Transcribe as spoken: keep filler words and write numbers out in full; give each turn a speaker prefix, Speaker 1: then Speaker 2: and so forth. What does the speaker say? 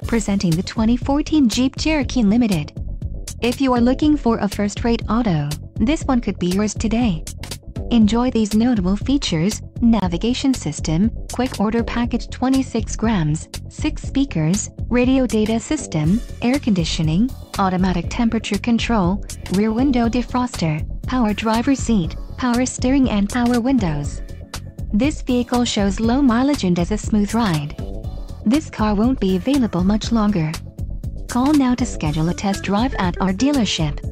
Speaker 1: Presenting the twenty fourteen Jeep Cherokee Limited. If you are looking for a first-rate auto, this one could be yours today. Enjoy these notable features: navigation system, quick order package twenty-six grams, six speakers, radio data system, air conditioning, automatic temperature control, rear window defroster, power driver seat, power steering and power windows. This vehicle shows low mileage and has a smooth ride. This car won't be available much longer. Call now to schedule a test drive at our dealership.